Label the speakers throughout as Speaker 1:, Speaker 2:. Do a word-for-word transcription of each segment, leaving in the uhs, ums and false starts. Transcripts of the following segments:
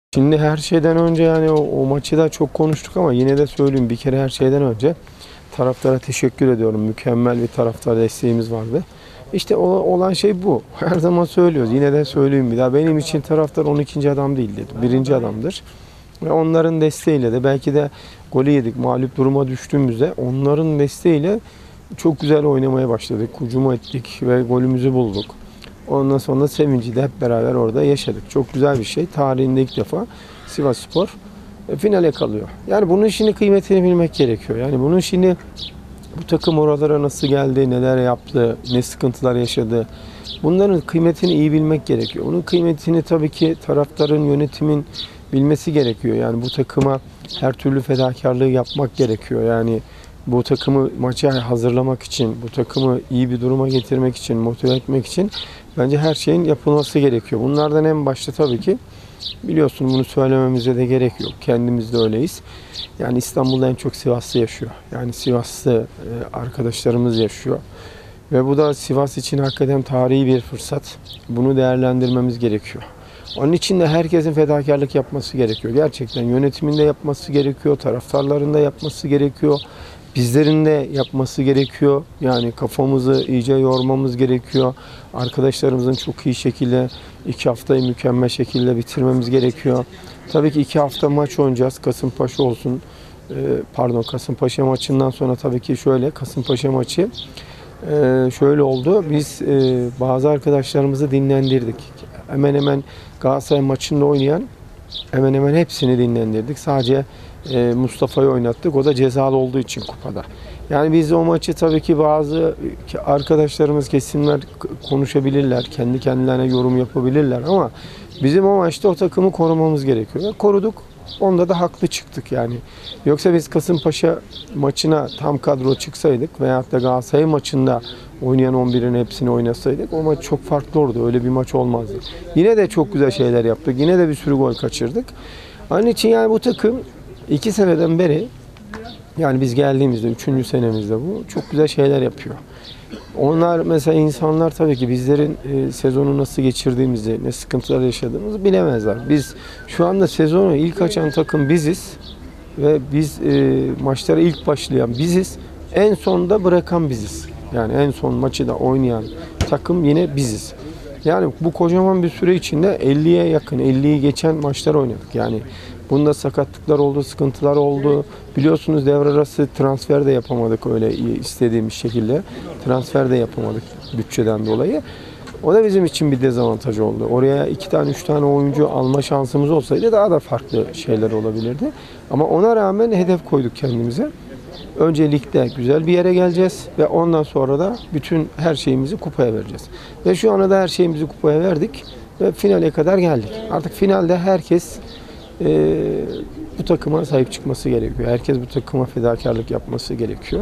Speaker 1: Şimdi her şeyden önce yani o, o maçı da çok konuştuk ama yine de söyleyeyim bir kere her şeyden önce taraftara teşekkür ediyorum. Mükemmel bir taraftar desteğimiz vardı. İşte o, olan şey bu. Her zaman söylüyoruz. Yine de söyleyeyim bir daha. Benim için taraftar on ikinci adam değildir. Birinci adamdır. Ve onların desteğiyle de belki de golü yedik. Mağlup duruma düştüğümüzde onların desteğiyle çok güzel oynamaya başladık. Hücum ettik ve golümüzü bulduk. Ondan sonra sevinci de hep beraber orada yaşadık. Çok güzel bir şey. Tarihinde ilk defa Sivasspor finale kalıyor. Yani bunun şimdi kıymetini bilmek gerekiyor. Yani bunun şimdi bu takım oralara nasıl geldi, neler yaptı, ne sıkıntılar yaşadı. Bunların kıymetini iyi bilmek gerekiyor. Bunun kıymetini tabii ki taraftarın, yönetimin bilmesi gerekiyor. Yani bu takıma her türlü fedakarlığı yapmak gerekiyor. Yani bu takımı maça hazırlamak için, bu takımı iyi bir duruma getirmek için, motive etmek için bence her şeyin yapılması gerekiyor. Bunlardan en başta tabii ki biliyorsun bunu söylememize de gerek yok. Kendimiz de öyleyiz. Yani İstanbul'da en çok Sivaslı yaşıyor. Yani Sivaslı arkadaşlarımız yaşıyor. Ve bu da Sivas için hakikaten tarihi bir fırsat. Bunu değerlendirmemiz gerekiyor. Onun için de herkesin fedakarlık yapması gerekiyor. Gerçekten yönetiminde yapması gerekiyor, taraftarların da yapması gerekiyor. Bizlerin de yapması gerekiyor. Yani kafamızı iyice yormamız gerekiyor. Arkadaşlarımızın çok iyi şekilde iki haftayı mükemmel şekilde bitirmemiz gerekiyor. Tabii ki iki hafta maç oynayacağız. Kasımpaşa olsun. Pardon Kasımpaşa maçından sonra tabii ki şöyle Kasımpaşa maçı şöyle oldu. Biz bazı arkadaşlarımızı dinlendirdik. Hemen hemen Galatasaray maçında oynayan hemen hemen hepsini dinlendirdik. Sadece Mustafa'yı oynattık. O da cezalı olduğu için kupada. Yani biz o maçı tabii ki bazı arkadaşlarımız, kesimler konuşabilirler. Kendi kendilerine yorum yapabilirler ama bizim o maçta o takımı korumamız gerekiyor. Koruduk. Onda da haklı çıktık yani. Yoksa biz Kasımpaşa maçına tam kadro çıksaydık veyahut da Galatasaray maçında oynayan on birin hepsini oynasaydık o maç çok farklı olurdu. Öyle bir maç olmazdı. Yine de çok güzel şeyler yaptık. Yine de bir sürü gol kaçırdık. Onun için yani bu takım iki seneden beri yani biz geldiğimizde üçüncü senemizde bu çok güzel şeyler yapıyor. Onlar mesela insanlar tabii ki bizlerin e, sezonu nasıl geçirdiğimizi, ne sıkıntılar yaşadığımızı bilemezler. Biz şu anda sezonu ilk açan takım biziz ve biz e, maçlara ilk başlayan biziz. En sonda bırakan biziz. Yani en son maçı da oynayan takım yine biziz. Yani bu kocaman bir süre içinde elliye yakın, elliyi geçen maçlar oynadık. Yani bunda sakatlıklar oldu, sıkıntılar oldu. Biliyorsunuz devre arası transfer de yapamadık öyle istediğimiz şekilde. Transfer de yapamadık bütçeden dolayı. O da bizim için bir dezavantaj oldu. Oraya iki tane, üç tane oyuncu alma şansımız olsaydı daha da farklı şeyler olabilirdi. Ama ona rağmen hedef koyduk kendimize. Öncelikle güzel bir yere geleceğiz ve ondan sonra da bütün her şeyimizi kupaya vereceğiz. Ve şu anda da her şeyimizi kupaya verdik ve finale kadar geldik. Artık finalde herkes e, bu takıma sahip çıkması gerekiyor. Herkes bu takıma fedakarlık yapması gerekiyor.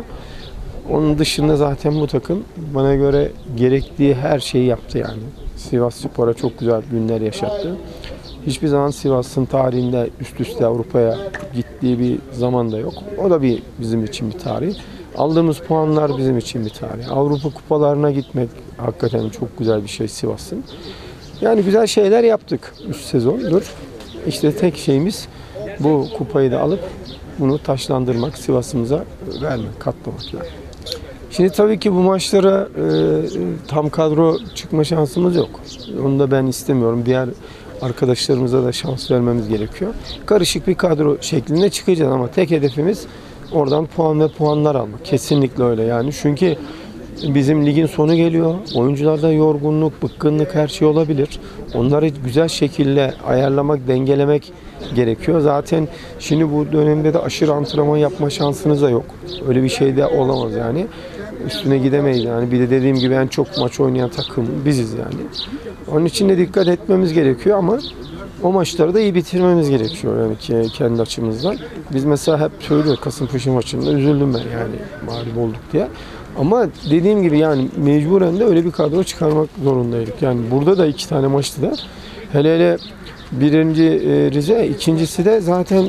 Speaker 1: Onun dışında zaten bu takım bana göre gerektiği her şeyi yaptı yani. Sivasspor'a çok güzel günler yaşattı. Hiçbir zaman Sivas'ın tarihinde üst üste Avrupa'ya gittiği bir zaman da yok. O da bir bizim için bir tarih. Aldığımız puanlar bizim için bir tarih. Avrupa kupalarına gitmek hakikaten çok güzel bir şey Sivas'ın. Yani güzel şeyler yaptık üst sezondur. İşte tek şeyimiz bu kupayı da alıp bunu taşlandırmak, Sivas'ımıza vermek, katlamak yani. Şimdi tabii ki bu maçlara e, tam kadro çıkma şansımız yok. Onu da ben istemiyorum. Diğer arkadaşlarımıza da şans vermemiz gerekiyor. Karışık bir kadro şeklinde çıkacağız ama tek hedefimiz oradan puan ve puanlar almak. Kesinlikle öyle yani. Çünkü bizim ligin sonu geliyor. Oyuncularda yorgunluk, bıkkınlık her şey olabilir. Onları güzel şekilde ayarlamak, dengelemek gerekiyor. Zaten şimdi bu dönemde de aşırı antrenman yapma şansınız da yok. Öyle bir şey de olamaz yani. Üstüne gidemeyiz yani. Bir de dediğim gibi en çok maç oynayan takım biziz yani. Onun için de dikkat etmemiz gerekiyor ama o maçları da iyi bitirmemiz gerekiyor yani kendi açımızdan. Biz mesela hep söylüyoruz Kasımpaşa maçında üzüldüm ben yani mağlup olduk diye. Ama dediğim gibi yani mecburen de öyle bir kadro çıkarmak zorundaydık. Yani burada da iki tane maçtı da hele hele birinci Rize, ikincisi de zaten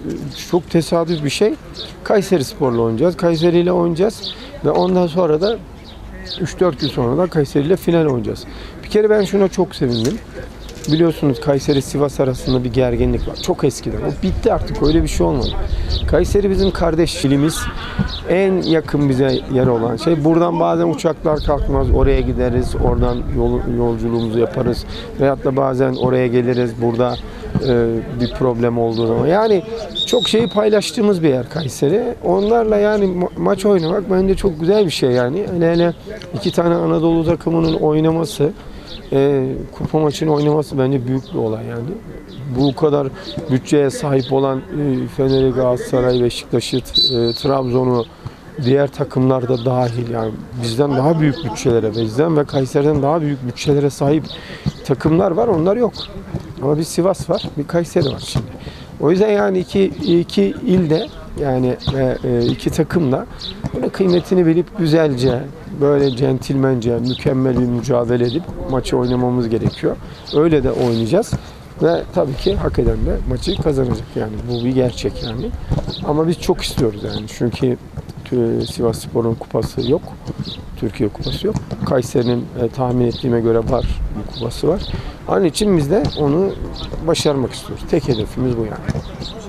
Speaker 1: çok tesadüf bir şey. Kayserispor'la oynayacağız. Kayseri ile oynayacağız ve ondan sonra da üç dört gün sonra da Kayseri ile final oynayacağız. Bir kere ben şuna çok sevindim. biliyorsunuz Kayseri Sivas arasında bir gerginlik var. Çok eskiden. O bitti artık. Öyle bir şey olmadı. Kayseri bizim kardeş ilimiz. En yakın bize yer olan şey. Buradan bazen uçaklar kalkmaz. Oraya gideriz. Oradan yol, yolculuğumuzu yaparız. Veyahut da bazen oraya geliriz. Burada e, bir problem olduğu zaman. Yani çok şeyi paylaştığımız bir yer Kayseri. Onlarla yani ma- maç oynamak bence çok güzel bir şey yani. Hele hele iki tane Anadolu takımının oynaması, e, kupa maçını oynaması bence büyük bir olay yani. Bu kadar bütçeye sahip olan e, Fener'i, Galatasaray, Beşiktaş'ı, e, Trabzon'u, diğer takımlar da dahil yani bizden daha büyük bütçelere, bizden ve Kayseri'den daha büyük bütçelere sahip takımlar var, onlar yok. Ama bir Sivas var, bir Kayseri var şimdi. O yüzden yani iki, iki ilde yani e, iki takım da bunun kıymetini bilip güzelce, böyle centilmence, mükemmel bir mücadele edip maçı oynamamız gerekiyor. Öyle de oynayacağız. Ve tabii ki hak eden de maçı kazanacak yani. Bu bir gerçek yani. Ama biz çok istiyoruz yani. Çünkü Sivasspor'un kupası yok. Türkiye kupası yok. Kayseri'nin e, tahmin ettiğime göre var. Bir kupası var. Onun için biz de onu başarmak istiyoruz. Tek hedefimiz bu yani.